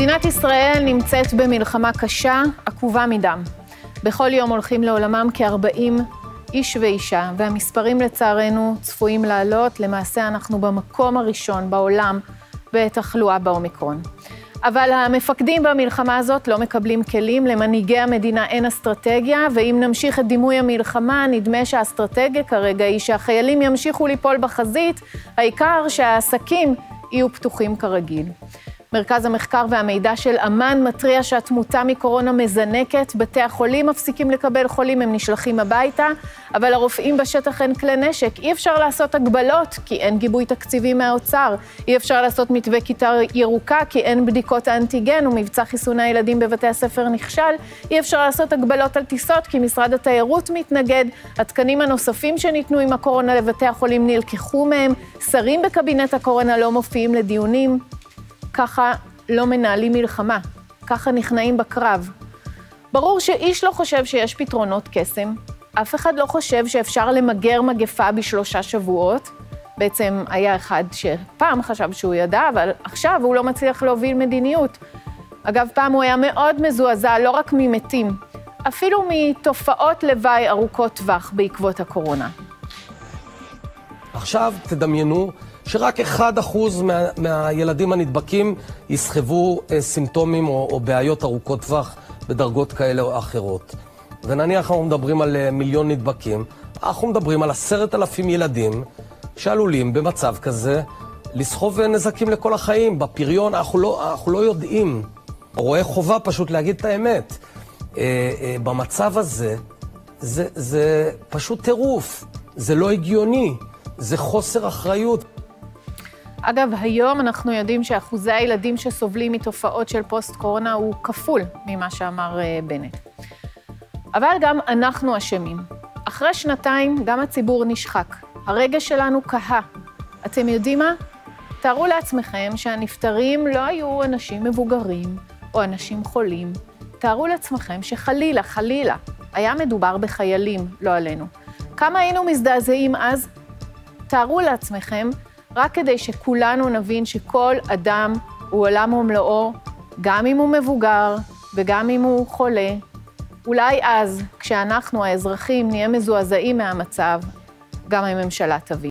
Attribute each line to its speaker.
Speaker 1: מדינת ישראל נמצאת במלחמה קשה, עקובה מדם. בכל יום הולכים לעולמם כ-40 איש ואישה, והמספרים לצערנו צפויים לעלות. למעשה אנחנו במקום הראשון בעולם בתחלואה באומיקרון. אבל המפקדים במלחמה הזאת לא מקבלים כלים, למנהיגי המדינה אין אסטרטגיה, ואם נמשיך את דימוי המלחמה, נדמה שהאסטרטגיה כרגע היא שהחיילים ימשיכו ליפול בחזית, העיקר שהעסקים יהיו פתוחים כרגיל. מרכז המחקר והמידע של אמן מטריע שהתמותה מקורונה מזנקת, בתי החולים מפסיקים לקבל חולים, הם נשלחים הביתה, אבל הרופאים בשטח אין כלי נשק, אי אפשר לעשות הגבלות כי אין גיבוי תקציבי מהאוצר, אי אפשר לעשות מתווה כיתה ירוקה כי אין בדיקות האנטיגן ומבצע חיסוני הילדים בבתי הספר נכשל, אי אפשר לעשות הגבלות על טיסות כי משרד התיירות מתנגד, התקנים הנוספים שניתנו עם הקורונה לבתי החולים נלקחו מהם, שרים בקבינט הקורונה לא מופיעים לדיונים. ככה לא מנהלים מלחמה, ככה נכנעים בקרב. ברור שאיש לא חושב שיש פתרונות קסם, אף אחד לא חושב שאפשר למגר מגפה ב3 שבועות, בעצם היה אחד שפעם חשב שהוא ידע, אבל עכשיו הוא לא מצליח להוביל מדיניות. אגב, פעם הוא היה מאוד מזועזע, לא רק ממתים, אפילו מתופעות לוואי ארוכות טווח בעקבות הקורונה.
Speaker 2: עכשיו תדמיינו שרק 1% מהילדים הנדבקים יסחבו סימפטומים או בעיות ארוכות טווח בדרגות כאלה או אחרות. ונניח אנחנו מדברים על 1,000,000 נדבקים, אנחנו מדברים על 10,000 ילדים שעלולים במצב כזה לסחוב נזקים לכל החיים. בפריון אנחנו לא יודעים. רואה חובה פשוט להגיד את האמת. במצב הזה זה פשוט טירוף, זה לא הגיוני, זה חוסר אחריות.
Speaker 1: אגב, היום אנחנו יודעים שאחוזי הילדים שסובלים מתופעות של פוסט-קורונה הוא כפול ממה שאמר בנט. אבל גם אנחנו אשמים. אחרי שנתיים גם הציבור נשחק. הרגש שלנו קהה. אתם יודעים מה? תארו לעצמכם שהנפטרים לא היו אנשים מבוגרים או אנשים חולים. תארו לעצמכם שחלילה, היה מדובר בחיילים, לא עלינו. כמה היינו מזדעזעים אז? תארו לעצמכם, רק כדי שכולנו נבין שכל אדם הוא עולם ומלואו, גם אם הוא מבוגר וגם אם הוא חולה. אולי אז, כשאנחנו האזרחים נהיה מזועזעים מהמצב, גם הממשלה תבין.